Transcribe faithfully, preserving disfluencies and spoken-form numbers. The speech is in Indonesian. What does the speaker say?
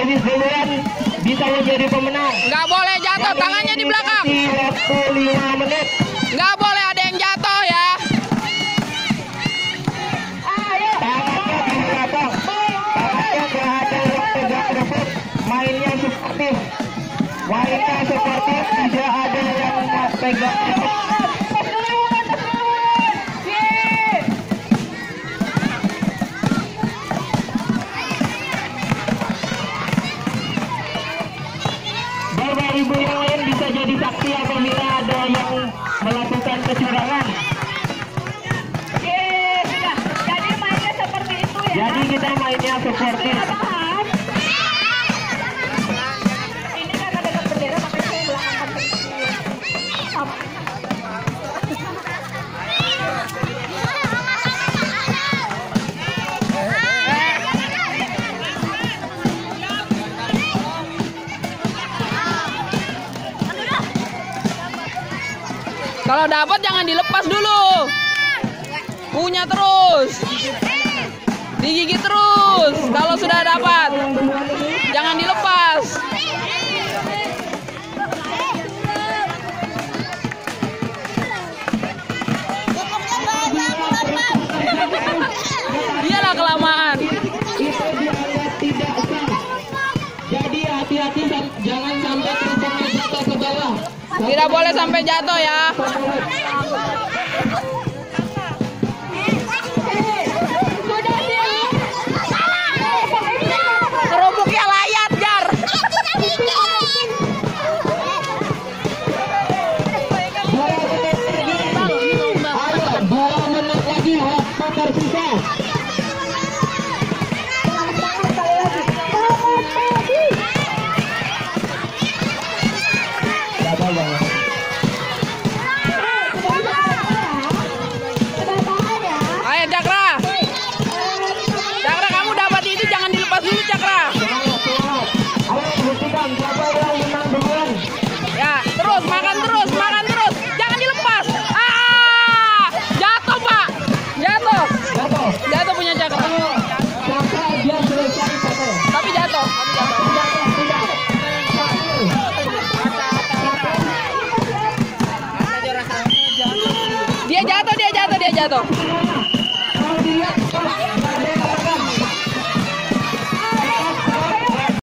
finish duluan bisa menjadi pemenang. Nggak boleh jatuh, tangannya di belakang. Waktu lima menit. Nggak boleh ada yang jatuh ya. Tangannya di belakang. Tangannya nggak ada yang tegak rebut. Mainnya sportif. Mainnya sportif, tidak ada yang tegak rebut. Bapak Ibu yang lain bisa jadi saksi apabila ada yang melakukan kecurangan. Jadi mainnya seperti itu ya. Jadi kita mainnya seperti Ini karena dekat bendera makanya saya belakangkan Kalau dapat jangan dilepas dulu. Punya terus. Digigit terus. Kalau sudah dapat, jangan dilepas. Dialah kelamaan. tidak sah. Jadi hati-hati jangan sampai terbang jatuh ke bawah. Tidak boleh sampai jatuh ya. Kerupuknya layat, Jar. Ayo, dua menit lagi waktu tersisa. Ayo Cakra. Cakra, kamu dapat itu jangan dilepas dulu, Cakra. Ayo buktikan siapa yang menang duluan. Ya, terus makan terus, makan terus. Jangan dilepas. Ah! Jatuh, Pak. Jatuh. Jatuh. Jatuh punya Cakra. Siapa dia selesai satu. Tapi jatuh. Dia jatuh, dia jatuh, dia jatuh. Kalau dilihat